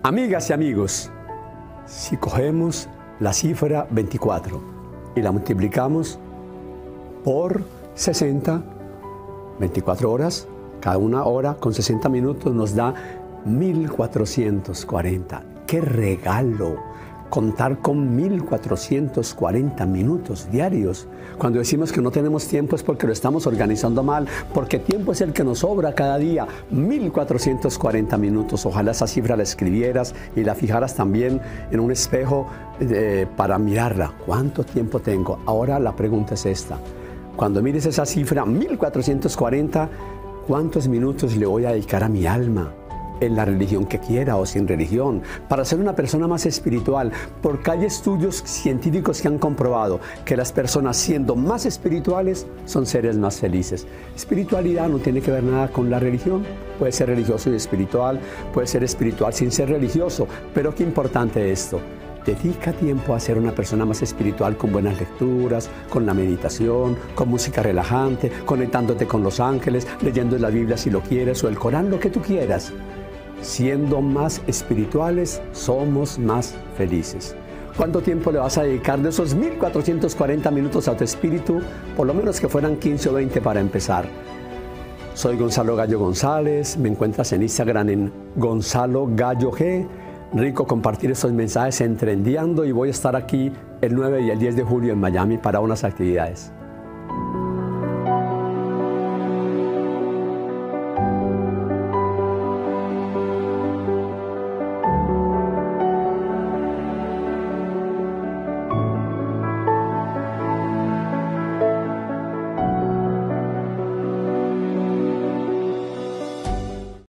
Amigas y amigos, si cogemos la cifra 24 y la multiplicamos por 60, 24 horas, cada una hora con 60 minutos nos da 1440. ¡Qué regalo! Contar con 1440 minutos diarios. Cuando decimos que no tenemos tiempo es porque lo estamos organizando mal, porque tiempo es el que nos sobra cada día. 1440 minutos. Ojalá esa cifra la escribieras y la fijaras también en un espejo para mirarla. ¿Cuánto tiempo tengo? Ahora la pregunta es esta. Cuando mires esa cifra, 1440, ¿cuántos minutos le voy a dedicar a mi alma? En la religión que quiera o sin religión, para ser una persona más espiritual, porque hay estudios científicos que han comprobado que las personas siendo más espirituales son seres más felices. Espiritualidad no tiene que ver nada con la religión, puede ser religioso y espiritual, puede ser espiritual sin ser religioso, pero qué importante esto. Dedica tiempo a ser una persona más espiritual con buenas lecturas, con la meditación, con música relajante, conectándote con los ángeles, leyendo la Biblia si lo quieres o el Corán, lo que tú quieras. Siendo más espirituales, somos más felices. ¿Cuánto tiempo le vas a dedicar de esos 1440 minutos a tu espíritu? Por lo menos que fueran 15 o 20 para empezar. Soy Gonzalo Gallo González, me encuentras en Instagram en Gonzalo Gallo G. Rico compartir estos mensajes en Trendiando y voy a estar aquí el 9 y el 10 de julio en Miami para unas actividades.